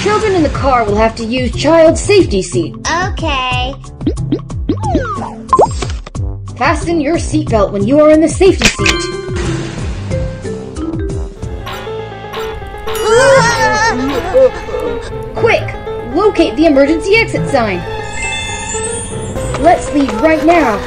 children in the car will have to use child safety seat. Okay. Fasten your seatbelt when you are in the safety seat. Quick! Locate the emergency exit sign. Let's leave right now.